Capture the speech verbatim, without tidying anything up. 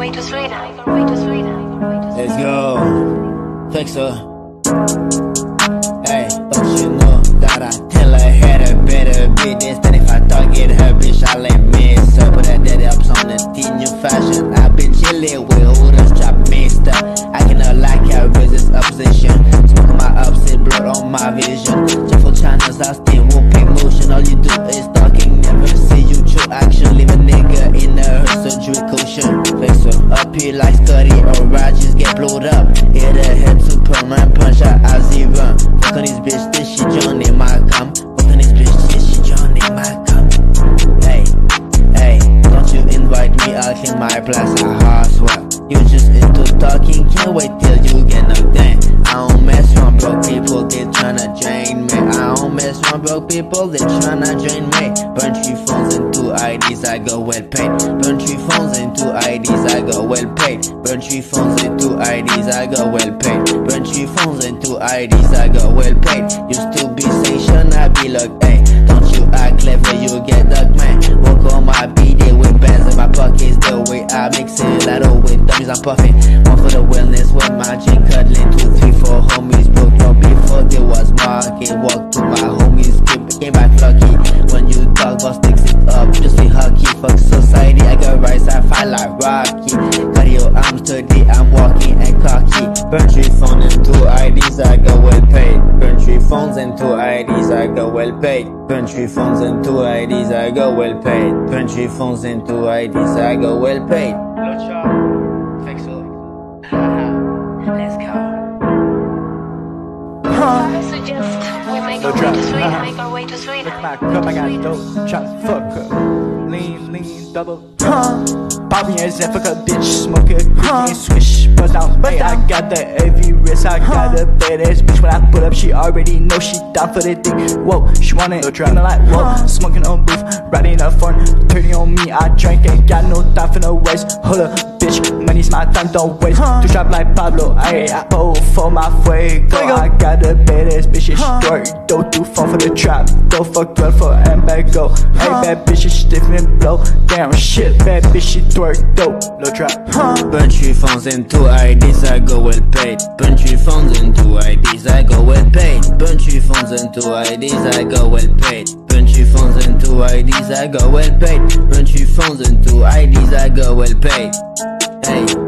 way to Sweden. Let's go, F X O. Hey, don't you know that I tell her had a better be this than if I target her, bitch, I let miss her. Put that daddy up on the teen new fashion. I've been chillin' with LOTrap mixed up. I cannot like how resist opposition. Smoking my upset blood on my vision. Cheerful channels, I still won't pay motion. All you do is talking, never see you true action. Leave a nigga in a surgery cushion. F X O up here like Scotty or Rogers get blowed up. Hit her head Superman punch out as he run. Fuck on this bitch, this she Johnny my come. Fuck on this bitch, this she Johnny my come. Hey, hey, don't you invite me, I'll clean my place, I hard swear. You just into talking, can't wait till you get knocked down. I don't mess around broke people, they tryna drain me. I don't mess around broke people, they tryna drain me. Burn three phones and two I Ds, I go well paid. Burn three phones and two I Ds, I go well paid. Burn three phones and two I Ds, I go well paid. Burn three phones and two I Ds, I go well paid. Used to be station, I be like, hey, don't you act clever, you get ducked, man. Walk on my B D with bands in my pockets, the way I mix it, I do with dummies, I'm puffing. One for the wellness with my chin cuddling, two, three, four homies broke up before there was market. Walk to my homies, came back lucky. When you talk about sticks it up, just be hockey. Fuck society, I got rise, I fight like Rocky. Cardio, I'm sturdy, I'm walking and cocky. Burn three phones and two I Ds, I go well paid. Burn three phones and two I Ds, I go well paid. Burn three phones and two I Ds, I go well paid. Burn three phones and two I Ds, I go well paid. LOTrap, F X O. Let's go. I suggest we make our way to Sweden. Make our way to Sweden. Look at my cup, I got dope, try to fuck her. Lean, lean, double, huh? Popping as if I could bitch, smoke it, huh? Swish, buzz out, hey, I got the A V wrist, I got a badass bitch. When I put up, she already know she down for the dick. Whoa, she want it, LOTrap, like whoa, smoking on booth, riding up front, turning on me, I drank, ain't got no time for no waste. Hold up, bitch, money's my time, don't waste. To trap like Pablo, I I owe for my fuego. I got a badass bitch, it's short, don't do fun for the trap. Go fuck twelve for and back go. Hey, bad bitch, she stiff and blow. Damn shit, bad bitch, she twerk dope. LOTrap. Burn three phones and two I Ds, I go well paid. Burn three phones and two I Ds, I go well paid. Burn three phones and two I Ds, I go well paid. Burn three phones and two I Ds, I go well paid. Burn three phones and two I Ds, I go well paid. Hey.